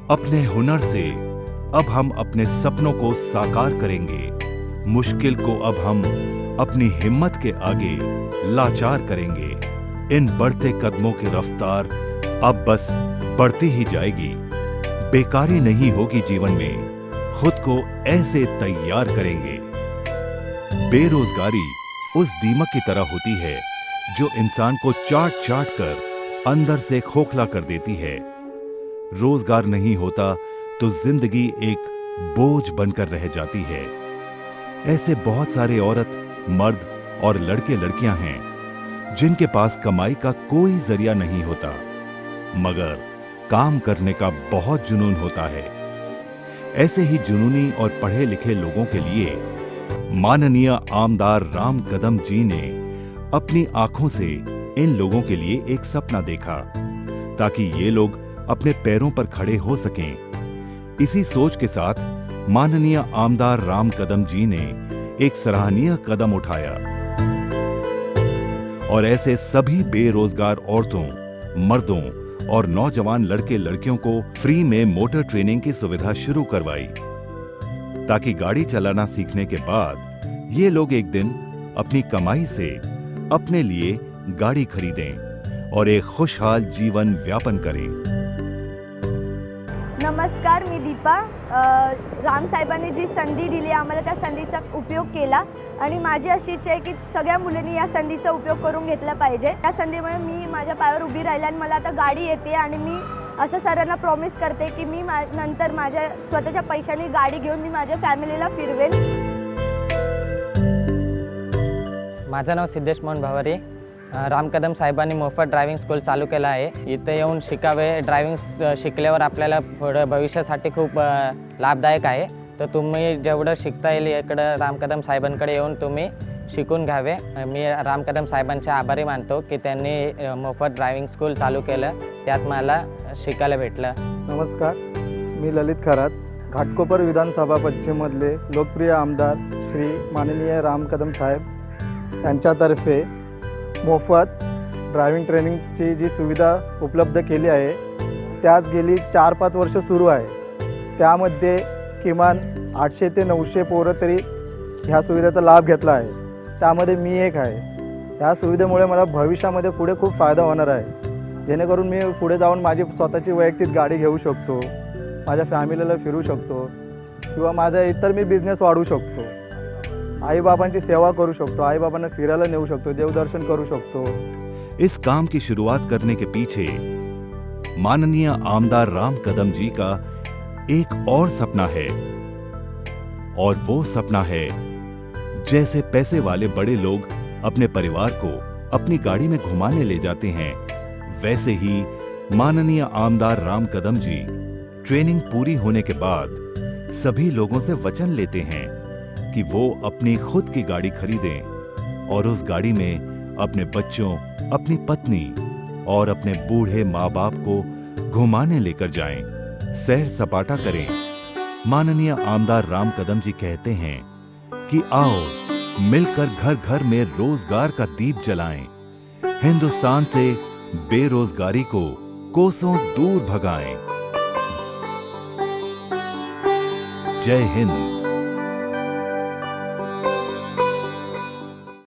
अपने हुनर से अब हम अपने सपनों को साकार करेंगे। मुश्किल को अब हम अपनी हिम्मत के आगे लाचार करेंगे। इन बढ़ते कदमों की रफ्तार अब बस बढ़ती ही जाएगी। बेकारी नहीं होगी जीवन में, खुद को ऐसे तैयार करेंगे। बेरोजगारी उस दीमक की तरह होती है जो इंसान को चाट चाट कर अंदर से खोखला कर देती है। रोजगार नहीं होता तो जिंदगी एक बोझ बनकर रह जाती है। ऐसे बहुत सारे औरत, मर्द और लड़के लड़कियां हैं जिनके पास कमाई का कोई जरिया नहीं होता, मगर काम करने का बहुत जुनून होता है। ऐसे ही जुनूनी और पढ़े लिखे लोगों के लिए माननीय आमदार राम कदम जी ने अपनी आंखों से इन लोगों के लिए एक सपना देखा ताकि ये लोग अपने पैरों पर खड़े हो सकें। इसी सोच के साथ माननीय आमदार राम कदम जी ने एक सराहनीय कदम उठाया और ऐसे सभी बेरोजगार औरतों, मर्दों और नौजवान लड़के लड़कियों को फ्री में मोटर ट्रेनिंग की सुविधा शुरू करवाई ताकि गाड़ी चलाना सीखने के बाद ये लोग एक दिन अपनी कमाई से अपने लिए गाड़ी खरीदें और एक खुशहाल जीवन व्यापन करें। नमस्कार, मी दीपा। राम साहेबांनी जी संधी दिली आम्हाला त्या संधीचा उपयोग केला आणि माझी अशी इच्छा आहे की सगळ्या मुलांनी या संधीचा उपयोग करून घेतला पाहिजे। त्या संधीमुळे मी माझ्या पायावर उभी राहिले आणि मला आता गाडी येते आणि मी असं सरांना प्रॉमिस करते की मी नंतर माझ्या स्वतःच्या पैशाने गाडी घेऊन मी माझ्या फॅमिलीला फिरवेन। माझं नाव सिद्धेश मोहन भावरे। राम कदम साहेबांनी मोफत ड्रायव्हिंग स्कूल चालू केला आहे। इथे येऊन शिकावे। ड्रायव्हिंग शिकल्यावर आपल्याला पुढे भविष्यासाठी खूप लाभदायक आहे। तर तुम्ही जेवढं शिकता येईल इकडं राम कदम साहेबांकडे येऊन तुम्ही शिकून घ्यावे। मी राम कदम साहेबांचे आभारी मानतो की त्यांनी मोफत ड्रायव्हिंग स्कूल चालू केलं, त्यात मला शिकायला भेटलं। नमस्कार, मी ललित खरात, घाटकोपर विधानसभा पश्चिममधले लोकप्रिय आमदार श्री माननीय राम कदम साहेब यांच्यातर्फे मोफत ड्रायव्हिंग ट्रेनिंगची जी सुविधा उपलब्ध केली आहे त्याच गेली 4-5 वर्ष सुरू आहे। त्यामध्ये किमान 800 ते 900 पोरं तरी ह्या सुविधेचा लाभ घेतला आहे, त्यामध्ये मी एक आहे। ह्या सुविधेमुळे मला भविष्यामध्ये पुढे खूप फायदा होणार आहे, जेणेकरून मी पुढे जाऊन माझी स्वतःची वैयक्तिक गाडी घेऊ शकतो, माझ्या फॅमिलीला फिरू शकतो किंवा माझा इतर मी बिझनेस वाढवू शकतो, आई बाबांची सेवा करू शकतो, आई बाबांना फिरायला नेऊ शकतो, देवदर्शन करू शकतो। इस काम की शुरुआत करने के पीछे माननीय आमदार राम कदम जी का एक और सपना है, और वो सपना है जैसे पैसे वाले बड़े लोग अपने परिवार को अपनी गाड़ी में घुमाने ले जाते हैं, वैसे ही माननीय आमदार राम कदम जी ट्रेनिंग पूरी होने के बाद सभी लोगों से वचन लेते हैं कि वो अपनी खुद की गाड़ी खरीदें और उस गाड़ी में अपने बच्चों, अपनी पत्नी और अपने बूढ़े माँ बाप को घुमाने लेकर जाएं, सैर सपाटा करें। माननीय आमदार राम कदम जी कहते हैं कि आओ मिलकर घर घर में रोजगार का दीप जलाएं, हिंदुस्तान से बेरोजगारी को कोसों दूर भगाएं। जय हिंद।